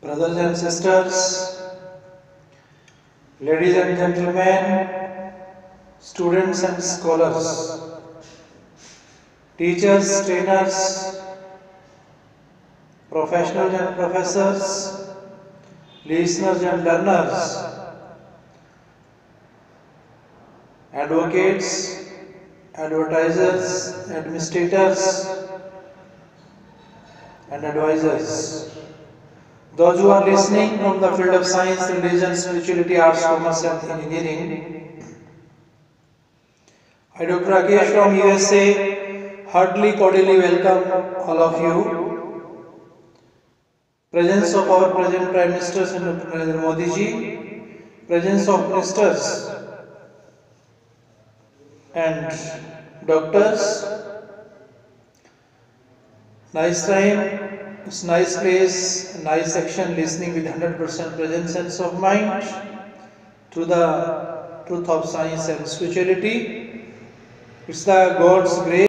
brothers and sisters, ladies and gentlemen, students and scholars, teachers, trainers, professionals and professors, listeners and learners, advocates, advertisers, administrators, and advisors. Those who are listening from the field of science, religion, spirituality, arts, commerce, and engineering. I, Dr. Rakesh from USA, heartily cordially welcome all of you. Presence of our present Prime Minister Narendra Modi ji, presence of ministers and doctors. Nice time, it's nice place, nice section, listening with 100% present sense of mind to the truth of science and spirituality. It's the God's grace.